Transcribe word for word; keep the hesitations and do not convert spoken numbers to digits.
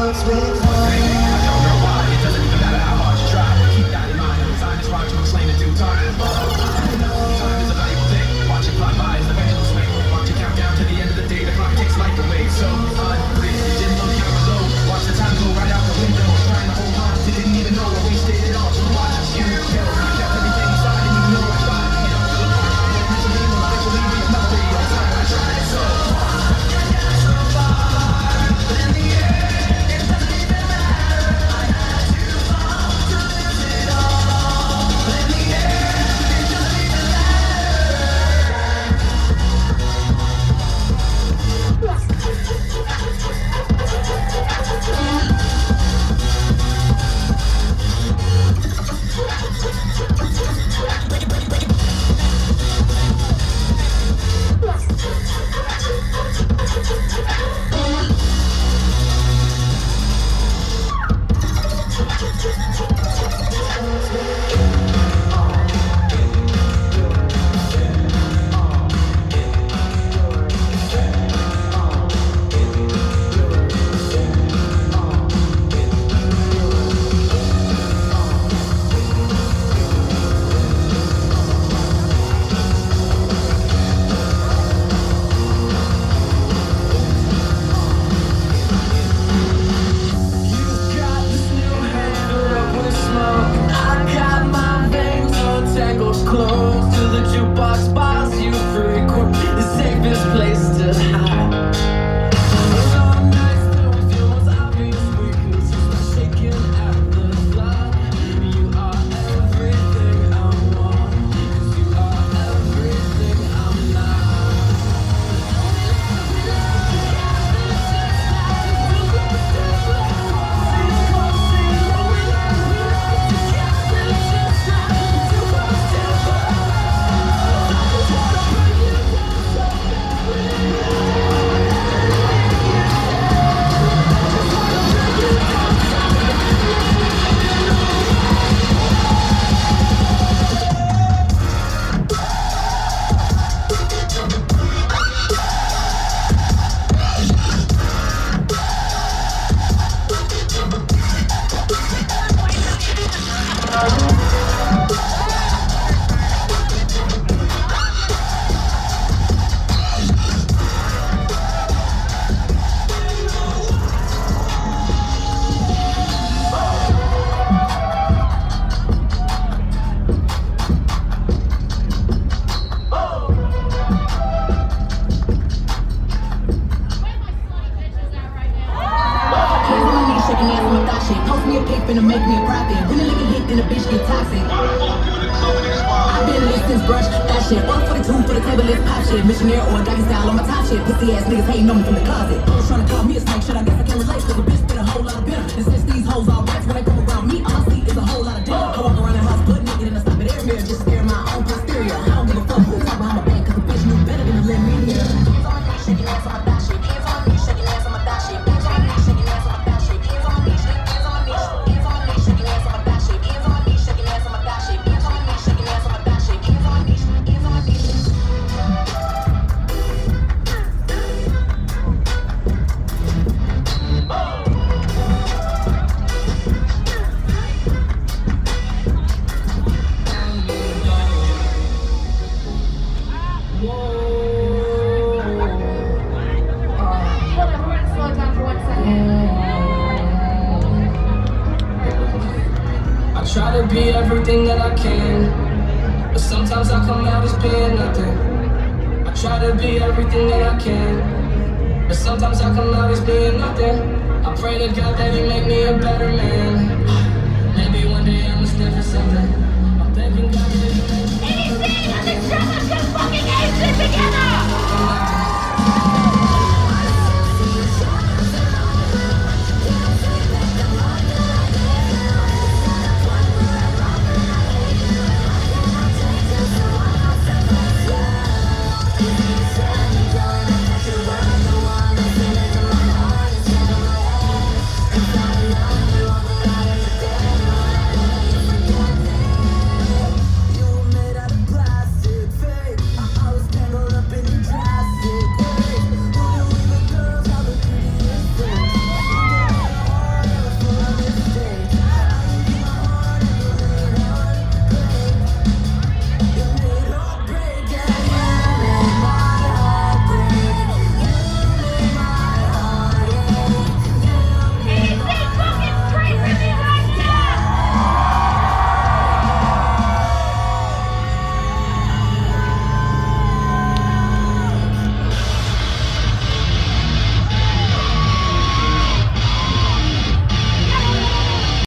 starts with one thing. I don't know why, it doesn't even matter how hard you try. Keep that in mind, time is hard to explain in due time. Time is a valuable thing, watch it fly by as the pendulum swing. Watch it count down to the end of the day, the clock takes life away. So unbreathe, you didn't look down below. Watch the time go right out the window. Trying to hold on, you didn't even know I wasted it all. So watch it, you kill. I kept everything inside and you know I thought. You don't feel apart, mentally, well I believe me, I'm not the only time I tried. So close to the jukebox bars you frequent, the safest place to hide. Long nights that we feel most obvious weakness, you start shaking at the thought. You are everything I want, 'cause you are everything I'm not. Post me a pic, finna make me a profit. When a nigga hit, then a bitch get toxic. I've been lit since brush, that shit. One for the two, for the table, let's pop shit. Missionary or doggy style on my top shit. Pussy ass niggas hating on me from the closet. Hoes tryna call me a snake, shit, I guess I can relate. Cause a bitch spit a whole lot of bitter. And since these hoes all rats, when they come around me, all I see is a whole lot of dinner. I walk around the house, put nigga in the stop at every mirror, just stare my own posterior. I don't give a fuck who talk behind my back, cause the bitch knew better than to let me hear. Hands on my knees, shaking ass on my thigh shit. Hands on my knees, shaking ass on my thigh shit. Hands on my knees, shaking ass on my thigh shit. Hands on my knees, hands on my knees, hands on my knees, shaking ass on my thigh shit. Hands on my knees, shaking ass on my thigh shit. Hands on my knees, shaking ass on my thigh shit. Hands on my knees, hands on my knees. I try to be everything that I can, but sometimes I come out as being nothing. I try to be everything that I can, but sometimes I come out as being nothing. I pray to God that He make me a better man. Maybe one day I'ma stand for something.